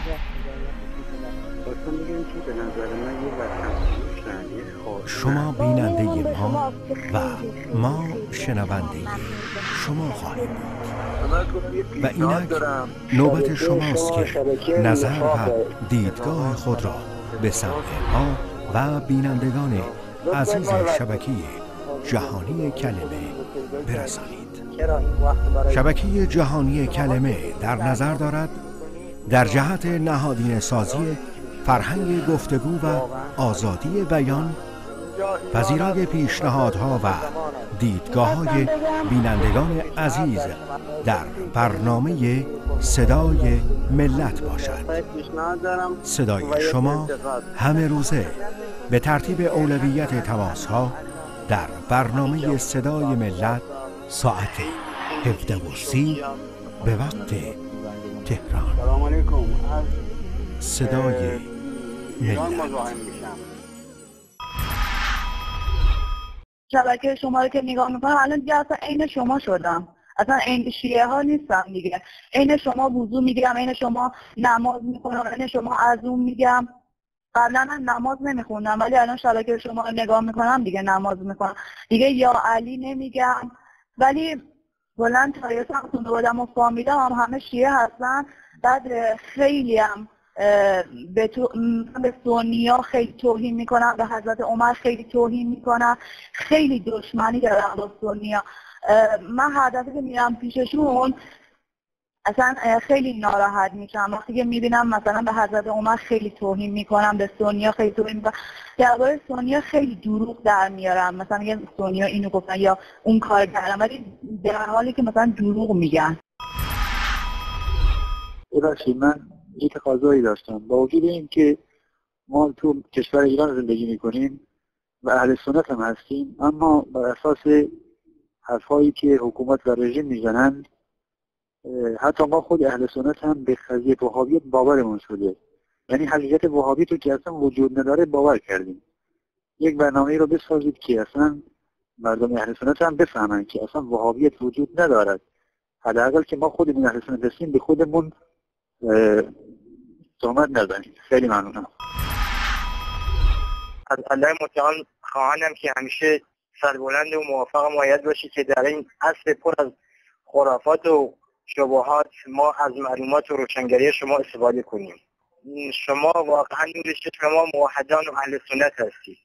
شما بیننده ما و ما شنونده شما خواهیم بود و اینک نوبت شماست که نظر و دیدگاه خود را به سمع ما و بینندگان عزیز شبکه جهانی کلمه برسانید. شبکه جهانی کلمه در نظر دارد در جهت نهادینه سازی فرهنگ گفتگو و آزادی بیان پذیرای پیشنهادها و دیدگاه‌های بینندگان عزیز در برنامه صدای ملت باشد. صدای شما همه روزه به ترتیب اولویت تماس‌ها در برنامه صدای ملت ساعت 17:30 به وقت تهران. صدای ملت. شبکه شما رو که نگاه میکنم الان دیگه اصلا عین شما شدم، اصلا عین شیعه ها نیستم دیگه. عین شما وضو میگیرم، عین شما نماز میکنم، عین شما عزوم میگم. قبلا من نماز نمیخوندم ولی الان شبکه شما رو نگاه میکنم دیگه نماز میکنم دیگه. یا علی نمیگم ولی بلند تاییدم خونده بودم و فامیلم هم همه شیعه هستن. بعد خیلی هم به سنیا خیلی توهین میکنم، به حضرت عمر خیلی توهین میکنم، خیلی دشمنی دارم با سنیا. من هر دفعه که میرم پیششون اصلا خیلی ناراحت میشم وقتی که میبینم مثلا به حضرت عمر خیلی توهین میکنم، به سنیا خیلی توهین میکنم، درباره سنیا خیلی دروغ در میارم، مثلا میگن سنیا اینو گفتن یا اون کار کردن ولی در حالی که مثلا دروغ میگن. ببخشید من یه تقاضایی داشتم. با وجود این که ما تو کشور ایران زندگی میکنیم و اهل سنت هم هستیم، اما بر اساس حرفایی که حکومت و رژیم میزنند حتی ما خود اهل سنت هم به قضیه وهابیت باورمون شده. یعنی حقیقت وهابیت رو که اصلا وجود نداره باور کردیم. یک برنامه رو بسازید که اصلا مردم اهل سنت هم بفهمن که اصلا وهابیت وجود ندارد. حداقل که ما خودمون اهل سنت هستیم به خودمون تهمت نزنید. خیلی ممنونم. از الله متعال خواهانم که همیشه سربلند و موفق و مؤید باشی که در این عصر پر از خرافات و شبهات ما از معلومات و روشنگری شما استفاده کنیم. شما واقعا نور چشم ما موحدان و اهل سنت هستید.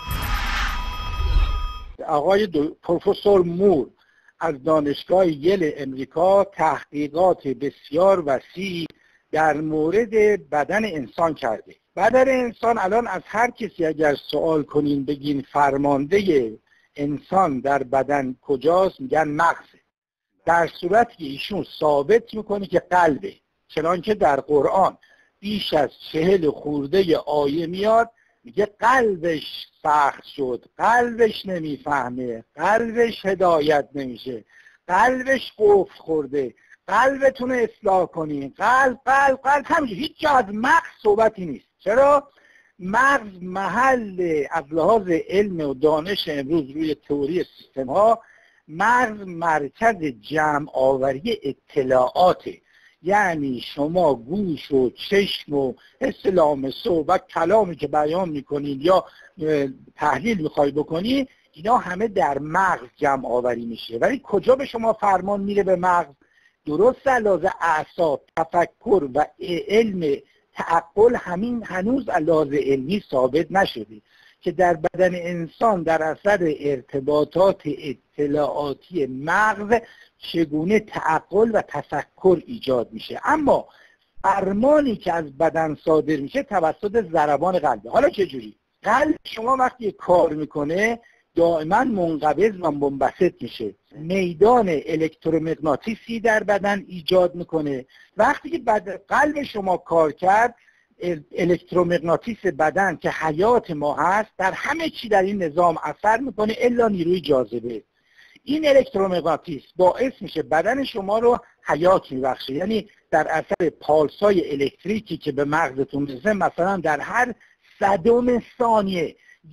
آقای پروفسور مور از دانشگاه یل امریکا تحقیقات بسیار وسیع در مورد بدن انسان کرده. بدن انسان الان از هر کسی اگر سوال کنین بگین فرمانده انسان در بدن کجاست میگن مغزه، در صورتی که ایشون ثابت میکنه که قلبه، چنانکه در قرآن بیش از 40 خورده آیه میاد میگه قلبش سخت شد، قلبش نمیفهمه، قلبش هدایت نمیشه، قلبش قفل خورده، قلبتون اصلاح کنین، قلب همینجور. هیچ جا از مغز صحبتی نیست. چرا؟ مغز محل از لحاظ علم و دانش امروز روی تئوری سیستم ها مغز مرکز جمع آوری اطلاعاته. یعنی شما گوش و چشم و حس لامسه و کلامی که بیان میکنید یا تحلیل میخوای بکنی اینا همه در مغز جمع آوری میشه. ولی کجا به شما فرمان میره به مغز؟ درست علاوه اعصاب، تفکر و علم تعقل همین هنوز علاوه علمی ثابت نشده که در بدن انسان در اثر ارتباطات اطلاعاتی مغز چگونه تعقل و تفکر ایجاد میشه. اما فرمانی که از بدن صادر میشه توسط ضربان قلبه. حالا چجوری؟ قلب شما وقتی کار میکنه دائما منقبض و منبسط میشه، میدان الکترومغناطیسی در بدن ایجاد میکنه. وقتی که قلب شما کار کرد الکترومغناطیس بدن که حیات ما هست در همه چی در این نظام اثر میکنه الا نیروی جاذبه. این الکترومغناطیس باعث میشه بدن شما رو حیات میبخشه. یعنی در اثر پالسای الکتریکی که به مغزتون میرسه مثلا در هر صدم ثانیه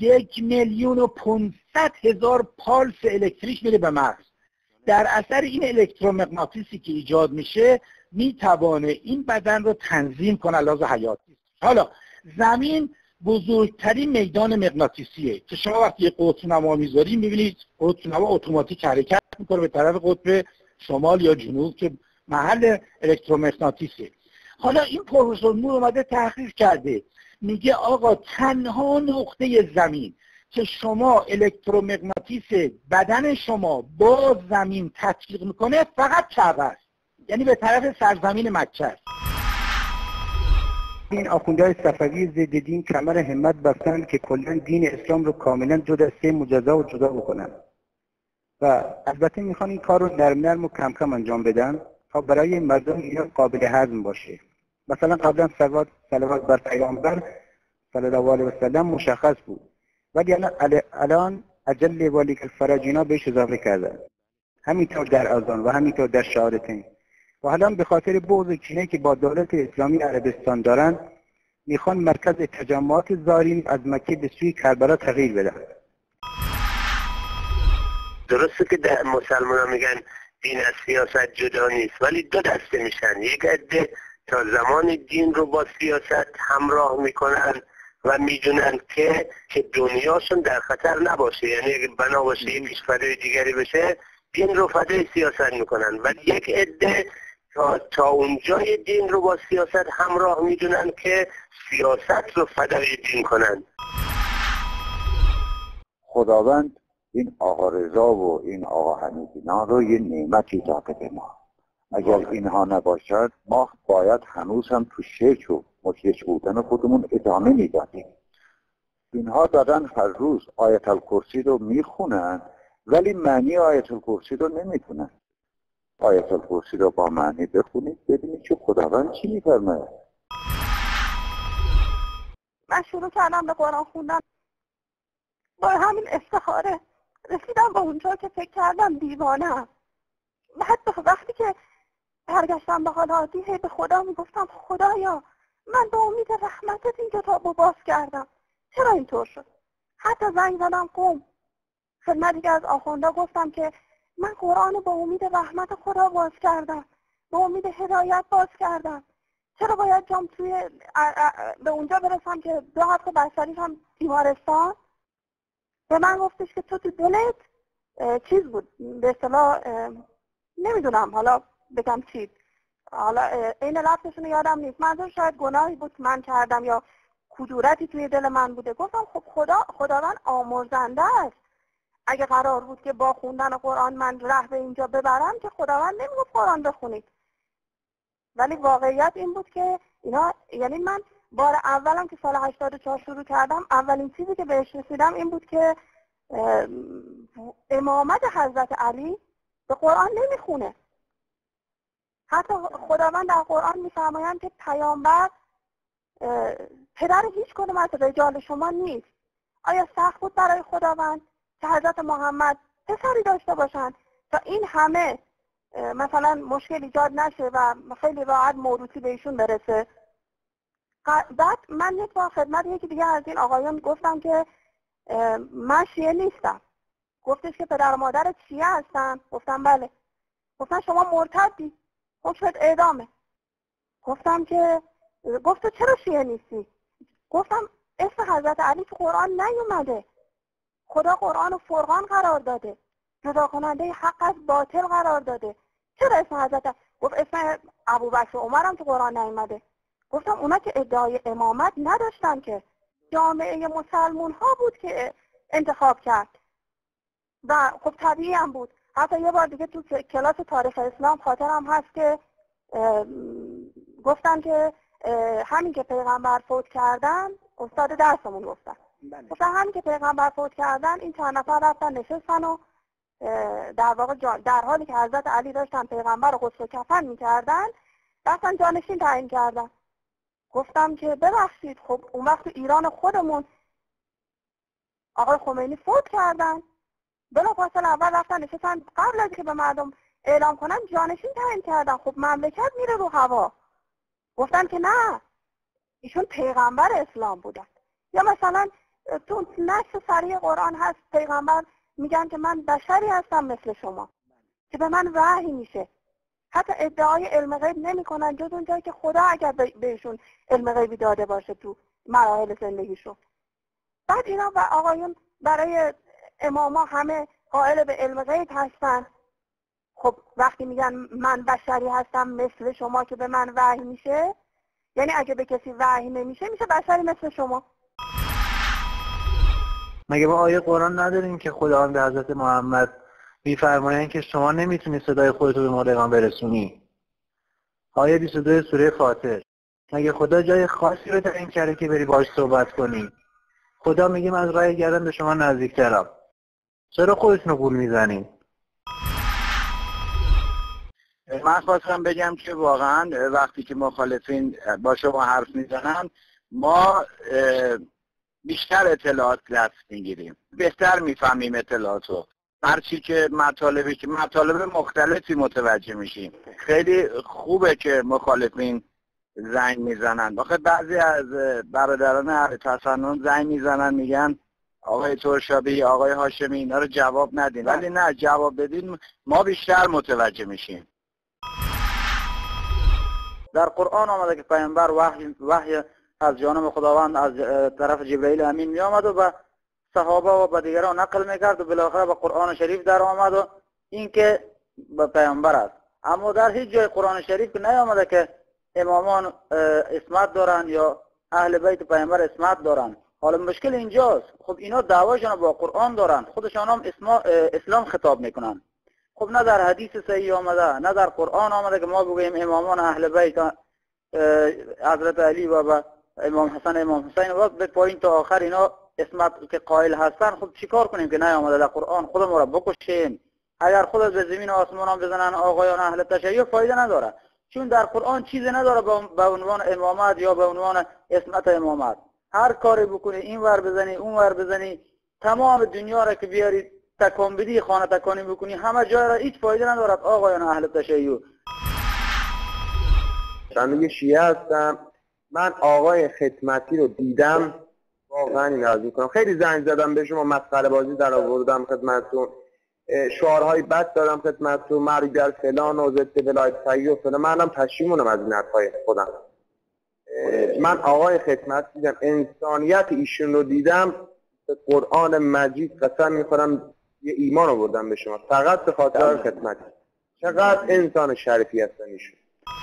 1,500,000 پالس الکتریک میره به مغز. در اثر این الکترومغناطیسی که ایجاد میشه میتوانه این بدن رو تنظیم کنه لحاظ حیاتی. حالا زمین بزرگترین میدان مغناطیسیه که شما وقتی یه قطب‌نما میذاری میبینید قطب‌نما اتوماتیک حرکت میکنه به طرف قطب شمال یا جنوب که محل الکترومغناطیسه. حالا این پروفسور مور اومده تحقیق کرده، میگه آقا تنها نقطه زمین که شما الکترومغناطیس بدن شما با زمین تطبیق میکنه فقط کعبه است، یعنی به طرف سرزمین مکه است. این آخوندهای صفوی ضد دین کمر همت بستن که کلا دین اسلام رو کاملا جدا از سه مجزا و جدا بکنن و البته میخوان این کار رو نرم نرم و کم کم انجام بدن تا برای مردم اینا قابل هضم باشه. مثلا قبلا صلوات بر پیامبر صلی الله علیه و سلم مشخص بود، ولی الان اجل والیک الفرج اینا بهش اضافه کردن، همینطور در اذان و همینطور در شهادتین. و حالا به خاطر بغض و کینه‌ای که با دولت اسلامی عربستان دارن میخوان مرکز تجمعات زائرین از مکه به سوی کربلا تغییر بدن. درسته که در مسلمان میگن دین از سیاست جدا نیست، ولی دو دسته میشن. یک عده تا زمان دین رو با سیاست همراه میکنن و میدونن که دنیاشون در خطر نباشه، یعنی اگه بنا باشه یکیش فدای دیگری بشه دین رو فدای سیاست میکنن. ولی یک عده تا اونجای دین رو با سیاست همراه میدونن که سیاست رو فدای دین کنن. خداوند این آقا رضا و این آقا حمیدینا رو یه نعمتی داده به ما. اگر اینها نباشد ما باید هنوز هم تو شرک و مشرک بودن خودمون ادامه میدادیم. اینها دادن هر روز آیت الکرسی رو میخونن ولی معنی آیت الکرسی رو نمیتونن. آیت الکرسی رو با معنی بخونید ببینید که خداوند چی میفرماید. من شروع کردم به قرآن خوندن، با همین استخاره رسیدم به اونجا که فکر کردم دیوانه‌ام. بعد وقتی که برگشتم به حالاتی به خدا میگفتم خدایا من به امید رحمتت این کتابو باز کردم، چرا اینطور شد؟ حتی زنگ زدم قم خدمت دیگه از آخونده گفتم که من قرآن با امید رحمت خدا باز کردم، با امید هدایت باز کردم، چرا باید جام توی به اونجا برسم که 2 هفته بستری هم بیمارستان؟ به من گفتش که تو دلت چیز بود، به اصطلاح نمیدونم حالا بگم چی، حالا این لفظشون یادم نیست، منظور شاید گناهی بود من کردم یا کدورتی توی دل من بوده. گفتم خب خداوند آمرزنده است، اگه قرار بود که با خوندن قرآن من ره به اینجا ببرم که خداوند نمیگفت قرآن بخونید. ولی واقعیت این بود که اینا، یعنی من بار اولم که سال 84 شروع کردم اولین چیزی که بهش رسیدم این بود که امامت حضرت علی به قرآن نمیخونه. حتی خداوند در قرآن میفرمایند که پیامبر پدر هیچ کدوم از رجال شما نیست. آیا سخت بود برای خداوند که حضرت محمد پسری داشته باشند تا این همه مثلا مشکل ایجاد نشه و خیلی راحت موروثی به ایشون برسه؟ بعد من یک بار خدمت یکی دیگه از این آقایان گفتم که من شیعه نیستم. گفتش که پدر و مادرت شیعه هستن؟ گفتم بله. گفتن شما مرتدی، حکمت اعدامه. گفتم که گفت چرا شیعه نیستی؟ گفتم اسم حضرت علی تو قرآن نیومده، خدا قرآن رو فرقان قرار داده، جدا کننده حق از باطل قرار داده، چرا اسم حضرت؟ گفت اسم ابوبکر و عمرم تو قرآن نیومده. گفتم اونا که ادعای امامت نداشتن، که جامعه مسلمون ها بود که انتخاب کرد و خب طبیعی هم بود. حتی یه بار دیگه تو کلاس تاریخ اسلام خاطرم هست که گفتن که همین که پیغمبر فوت کردن، استاد درسمون گفتن همین که پیغمبر فوت کردن این چند نفر رفتن نشستن و در واقع در حالی که حضرت علی داشتن پیغمبر رو غسل و کفن میکردن رفتن جانشین تعیین کردن. گفتم که ببخشید خب اون وقت تو ایران خودمون آقای خمینی فوت کردن، بلافاصله اول رفتن نشستن قبل از که به مردم اعلام کنن جانشین تعیین کردن، خب مملکت میره رو هوا. گفتن که نه، ایشون پیغمبر اسلام بودن. یا مثلا تو نشر صریح قرآن هست پیغمبر میگن که من بشری هستم مثل شما که به من وحی میشه. حتی ادعای علم غیب نمیکنن جز اونجایی که خدا اگر بهشون علم غیبی داده باشه تو مراحل زندگیشون. بعد اینا و آقایون برای اماما همه قائل به علم غیب هستن. خب وقتی میگن من بشری هستم مثل شما که به من وحی میشه، یعنی اگه به کسی وحی نمیشه میشه بشری مثل شما. مگه با آیه قرآن نداریم که خداوند به حضرت محمد میفرمایند که شما نمیتونی صدای خودتو به مردگان برسونی؟ آیه 22 سوره فاطر. مگه خدا جای خاصی رو تعیین کرده که بری باهاش صحبت کنی؟ خدا میگه من از راه گردن به شما نزدیکترم. چرا خودتون رو گول میزنین؟ من خواستم بگم که واقعا وقتی که مخالفین با شما حرف میزنن ما بیشتر اطلاعات دست میگیریم، بهتر میفهمیم اطلاعاتو. هرچی که مطالب مختلفی متوجه میشیم. خیلی خوبه که مخالفین زنگ میزنن. آخه بعضی از برادران اهل تسنن زنگ میزنن میگن آقای ترشابی، آقای هاشمی اینا رو جواب ندین. ولی نه، جواب بدین ما بیشتر متوجه میشیم. در قرآن آمده که پیامبر وحی از جانب خداوند از طرف جبرئیل امین می آمد و صحابه و به دیگران نقل میکرد و بالاخره به قرآن شریف در آمد و این که به پیامبر است. اما در هیچ جای قرآن شریف نیامده که امامان اسمت دارن یا اهل بیت پیامبر اسمت دارن. حالا مشکل اینجاست. خب اینا دعواشون با قرآن دارن، خودشان هم اسلام خطاب میکنن. خب نه در حدیث صحیح آمده نه در قرآن آمده که ما بگوییم امامان اهل بیت حضرت علی و امام حسن امام حسین و به پایین تا آخر اینا اسمت که قائل هستن. خب چیکار کنیم که نیامده در قرآن؟ خودمون را بکشیم. اگر خود به زمین و آسمان هم بزنن آقایان اهل تشیع فایده نداره، چون در قرآن چیزی نداره به عنوان امامت یا به عنوان اسمت امامت. هر کاری بکنی، این ور بزنی اون ور بزنی، تمام دنیا را که بیاری تکان بدی، خانه تکانی بکنی، همه جای را هیچ فایده ندارد آقایان اهل تشیع. من شیعه هستم. من آقای ختمتی رو دیدم، واقعا این عرض میکنم. خیلی زنگ زدم به شما، مسخره بازی در آوردم خدمتتون، شعارهای بد دادم خدمتتون، مرگ در فلان و ضد ولایت فقیه و فلان. منم پشیمونم از این حرفای خودم. من آقای ختمت دیدم، انسانیت ایشون رو دیدم. به قرآن مجید قسم میخورم یه ایمان آوردم به شما فقط به خاطر خدمت. چقدر انسان شریفی هستن ایشون.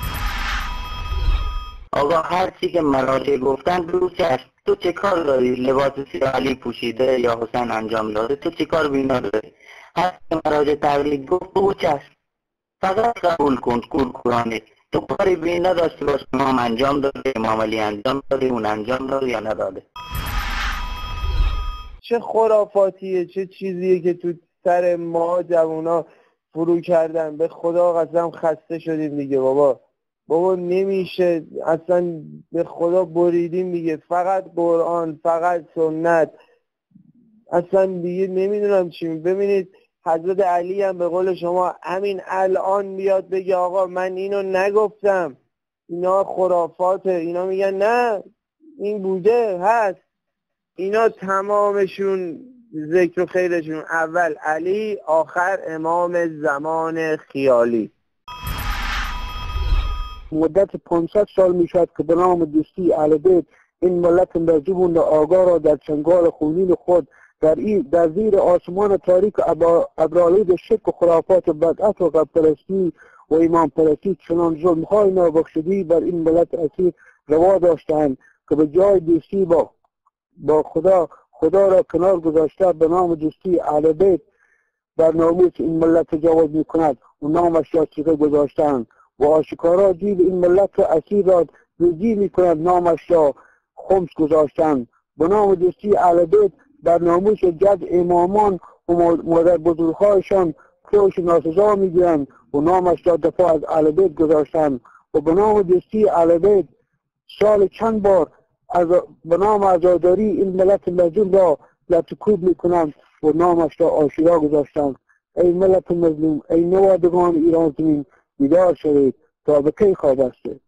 آقا هر چی که مراجع گفتن درست است. تو چه کار داری؟ لباس سیاه علی پوشیده یا حسین انجام داده، تو چه کار بینا داری؟ هر چی مراجع تقلید گفت درست است. فقط قبول کن قرآنه. تو کاری بینا داشته باش امام انجام داده، امام علی انجام داده، اون انجام داده یا نداده. چه خرافاتیه، چه چیزیه که تو سر ما جوونا فرو کردن. به خدا قسم خسته شدیم دیگه بابا نمیشه اصلا، به خدا بریدیم دیگه. فقط قرآن، فقط سنت، اصلا دیگه نمیدونم چی. ببینید حضرت علی هم به قول شما همین الان بیاد بگه آقا من اینو نگفتم، اینا خرافاته. اینا میگن نه این بوده هست. اینا تمامشون ذکر و خیرشون اول علی، آخر امام زمان خیالی. مدت 500 سال میشد که به نام دوستی اهل بیت این ملت مجبور آگاه را در چنگال خونین خود در زیر آسمان تاریک ابرالید شرک و خرافات و بدعت و غبط‌پرستی و ایمان پرستی چنان ظلم‌های نابخشودی بر این ملت اسیر روا داشتند که به جای دوستی با خدا را کنار گذاشته به نام دوستی اهل بیت بر ناموس این ملت تجاوز میکند و نامش را چیره گذاشتند و آشکارا دیو این ملت را اسیر را دوزی میکند، نامش را خمس گذاشتند. به نام دوستی اهل بیت بر ناموس جد امامان و مادر بزرگهایشان فحش ناسزا میگیرند و نامش را دفاع از اهل بیت گذاشتند. و به نام دوستی اهل بیت سال چند بار به نام عزاداری این ملت مظلوم را لطکوب میکنند و نامش را آشکارا گذاشتند. ای ملت مظلوم، ای نوادگان ایران زمین، بیدار شوید تا به کی خواب است.